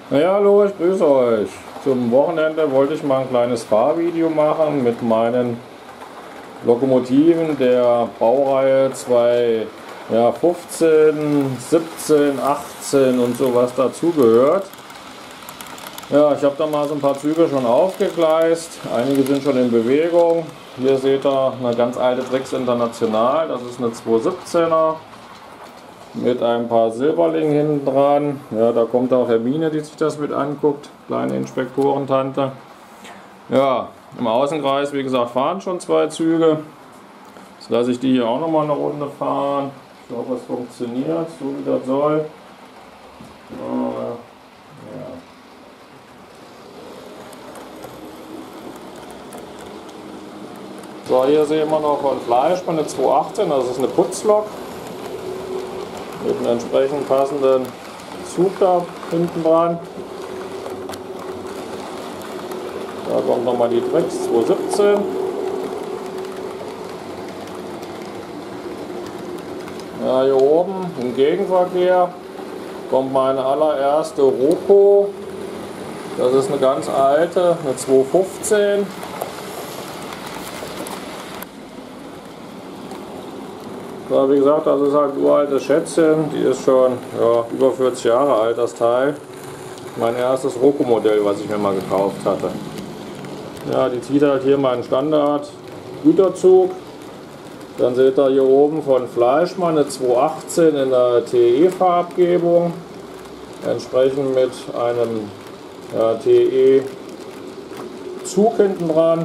Ja, hallo, ich grüße euch. Zum Wochenende wollte ich mal ein kleines Fahrvideo machen mit meinen Lokomotiven der Baureihe 2015, 17, 18 und so was dazugehört. Ja, ich habe da mal so ein paar Züge schon aufgegleist. Einige sind schon in Bewegung. Hier seht ihr eine ganz alte Trix International. Das ist eine 217er mit ein paar Silberlingen hinten dran. Ja, da kommt auch Hermine, die sich das mit anguckt. Kleine Inspektorentante. Ja, im Außenkreis, wie gesagt, fahren schon zwei Züge. Jetzt lasse ich die hier auch nochmal eine Runde fahren. Ich hoffe, es funktioniert, so wie das soll. Ja. So, hier sehen wir noch von Fleischmann eine 218, das ist eine Putzlok mit einem entsprechend passenden Zug da hinten dran. Da kommt nochmal die Trix 217. Ja, hier oben im Gegenverkehr kommt meine allererste Roko. Das ist eine ganz alte, eine 215. Ja, wie gesagt, das ist halt ein uraltes Schätzchen, die ist schon über 40 Jahre alt, das Teil. Mein erstes Roko-Modell, was ich mir mal gekauft hatte. Ja, die zieht halt hier meinen Standard-Güterzug. Dann seht ihr hier oben von Fleischmann eine 218 in der TE-Farbgebung. Entsprechend mit einem TE-Zug hinten dran.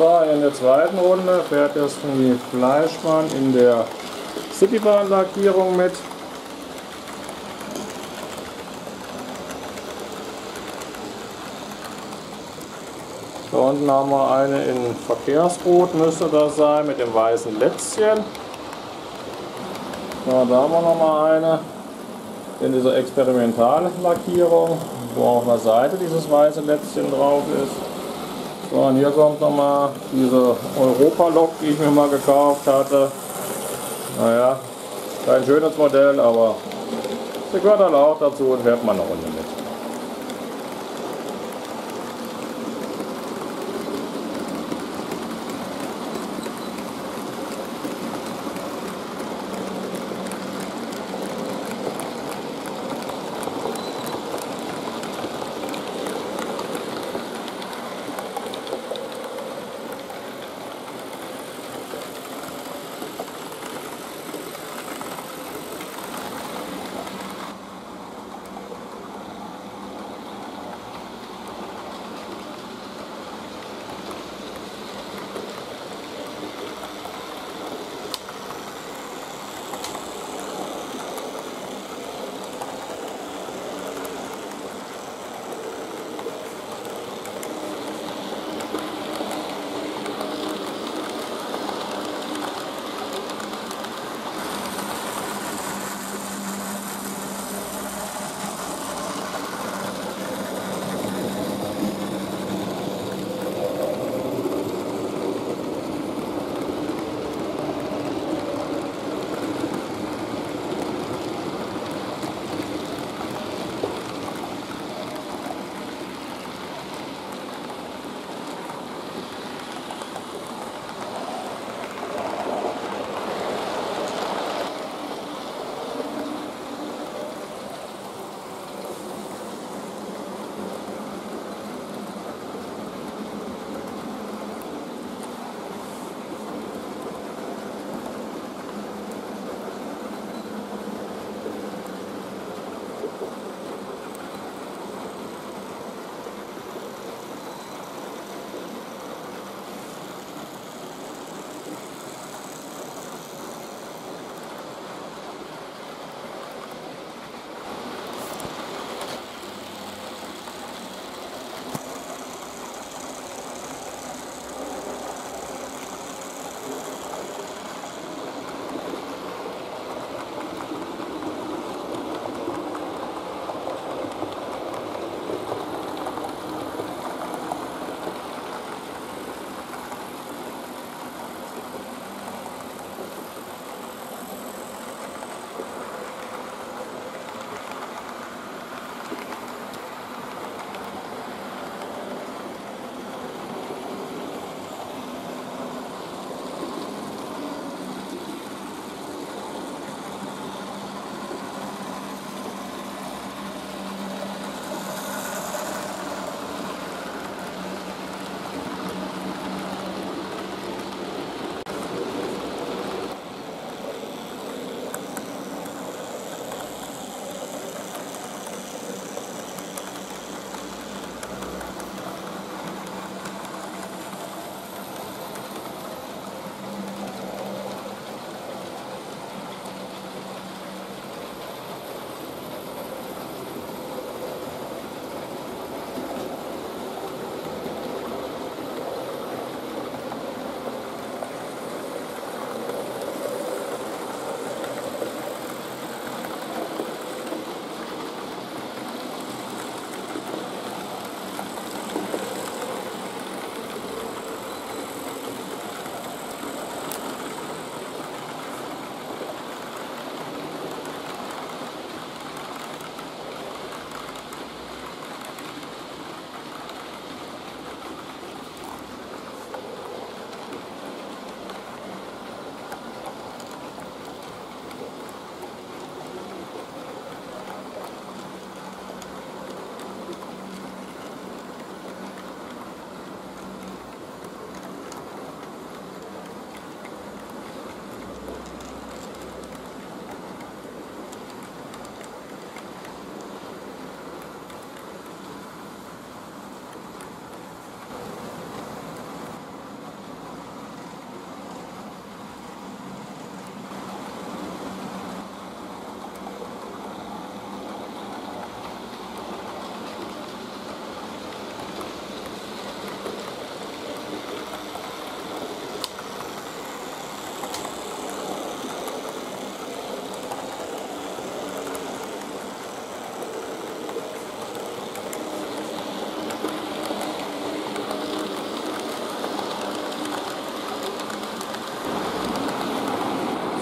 So, in der zweiten Runde fährt jetzt die Fleischmann in der Citybahn-Lackierung mit. Da unten haben wir eine in Verkehrsrot, müsste das sein, mit dem weißen Lätzchen. So, da haben wir nochmal eine in dieser Experimentallackierung, wo auf der Seite dieses weiße Lätzchen drauf ist. So, und hier kommt nochmal diese Europa-Lok, die ich mir mal gekauft hatte. Naja, kein schönes Modell, aber sie gehört halt auch dazu und fährt mal eine Runde mit.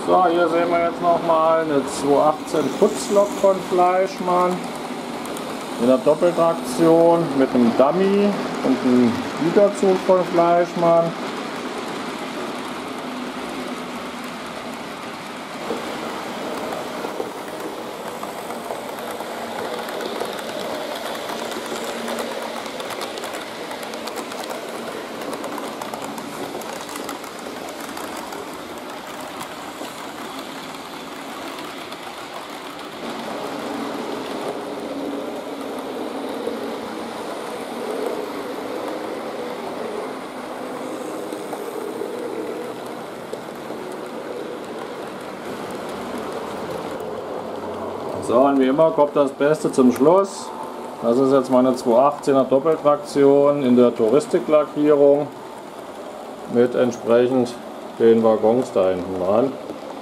So, hier sehen wir jetzt nochmal eine 218 Putzlok von Fleischmann. In der Doppeltraktion mit einem Dummy und einem Güterzug von Fleischmann. So, und wie immer kommt das Beste zum Schluss. Das ist jetzt meine 218er Doppeltraktion in der Touristiklackierung mit entsprechend den Waggons da hinten dran.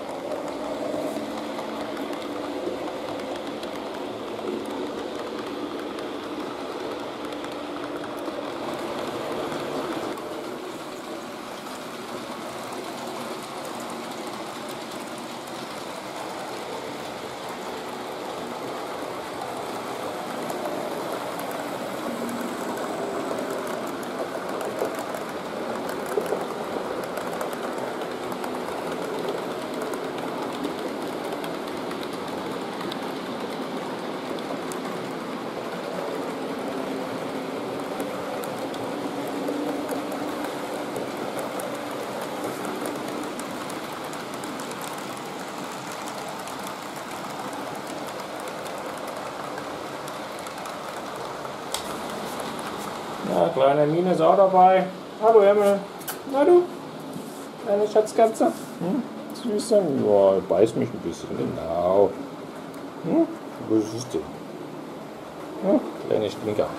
Ja, kleine Mine ist auch dabei. Hallo Emil. Na du? Deine Schatzkatze? Süße? Ja, beißt mich ein bisschen, genau. Was ist denn? Kleine Stinker.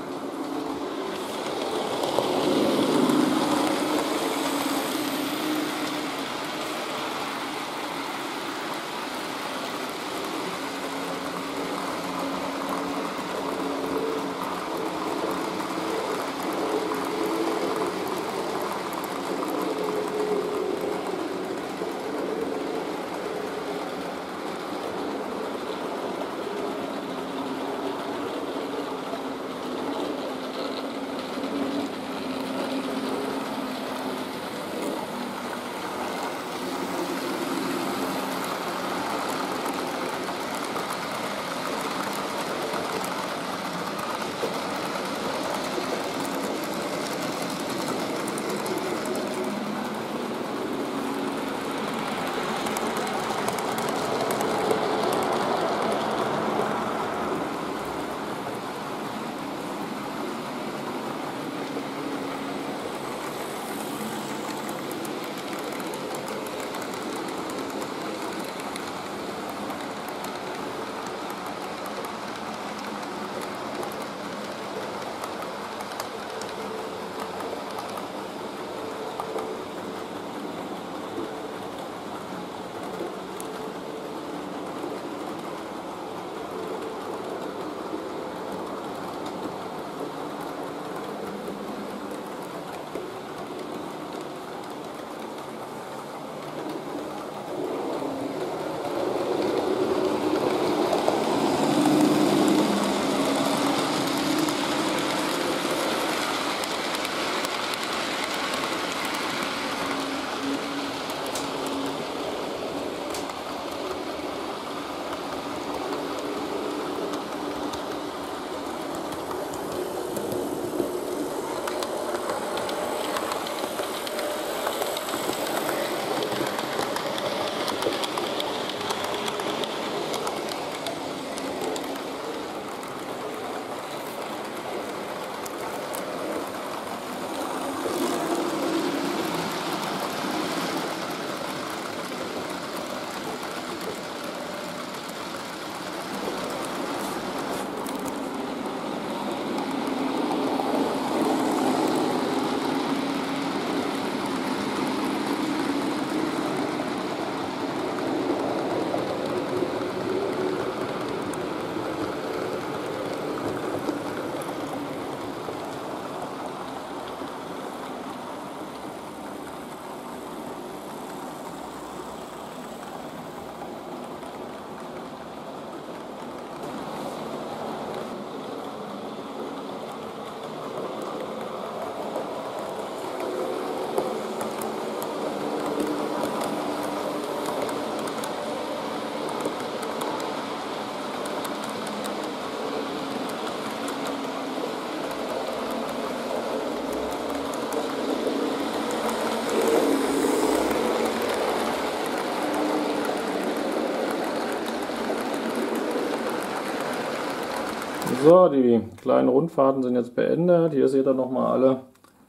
So, die kleinen Rundfahrten sind jetzt beendet. Hier seht ihr nochmal alle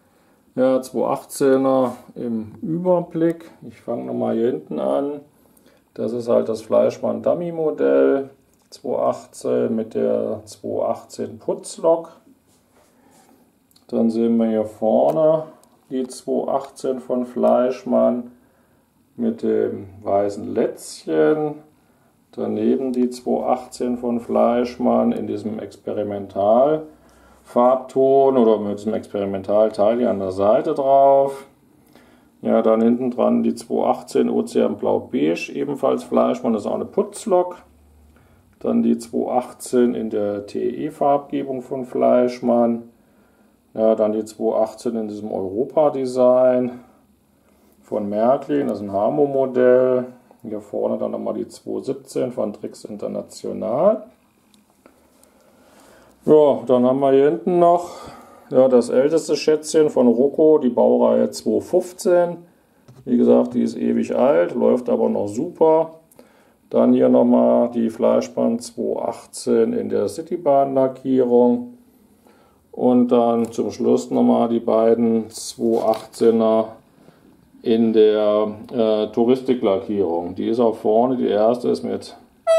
218er im Überblick. Ich fange nochmal hier hinten an. Das ist halt das Fleischmann Dummy Modell 218 mit der 218 Putzlok. Dann sehen wir hier vorne die 218 von Fleischmann mit dem weißen Lätzchen. Daneben die 218 von Fleischmann in diesem Experimentalfarbton oder mit diesem Experimentalteil hier an der Seite drauf. Ja, dann hinten dran die 218 Ozean Blau-Beige, ebenfalls Fleischmann, das ist auch eine Putzlok. Dann die 218 in der TE-Farbgebung von Fleischmann. Ja, dann die 218 in diesem Europa-Design von Märklin, das ist ein Hamo-Modell. Hier vorne dann nochmal die 217 von Trix International. Ja, dann haben wir hier hinten noch das älteste Schätzchen von Rocco, die Baureihe 215. Wie gesagt, die ist ewig alt, läuft aber noch super. Dann hier nochmal die Fleischmann 218 in der Citybahn-Lackierung. Und dann zum Schluss nochmal die beiden 218er in der Touristik-Lackierung. Die ist auch vorne, die erste ist mit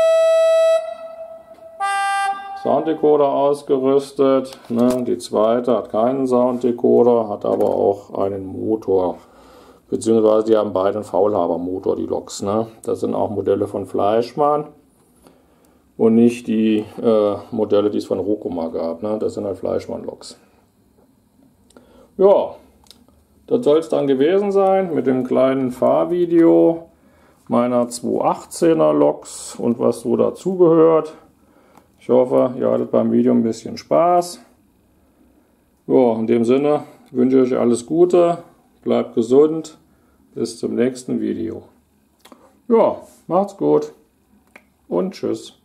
Sounddecoder ausgerüstet. Ne? Die zweite hat keinen Sounddecoder, hat aber auch einen Motor. Beziehungsweise die haben beide einen Faulhaber-Motor, die Loks. Ne? Das sind auch Modelle von Fleischmann und nicht die Modelle, die es von Rocco mal gab. Ne? Das sind halt Fleischmann-Loks. Ja. Das soll es dann gewesen sein mit dem kleinen Fahrvideo meiner 218er Loks und was so dazugehört. Ich hoffe, ihr hattet beim Video ein bisschen Spaß. Ja, in dem Sinne wünsche ich euch alles Gute, bleibt gesund, bis zum nächsten Video. Ja, macht's gut und tschüss.